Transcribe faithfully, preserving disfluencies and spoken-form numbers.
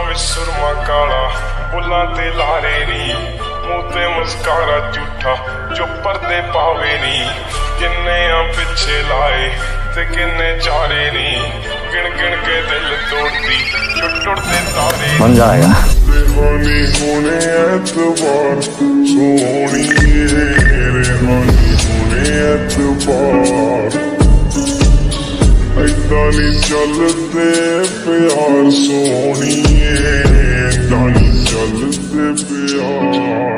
विच सुरमा काला बुल्लां ते लारे नी मूंह ते मुस्कारा झूठा जो पर्दे पावे नी किन्ने आ पिछे लाए ते किन्ने चारे नी गिन गिन के दिल तोड़ती टुट टुटते तारे बन जाएगा रेहानी होने एतबार सोहनी रेहानी होने एतबार ऐदा नी चलदे प्यार सोहनी ऐदा नी चलदे प्यार।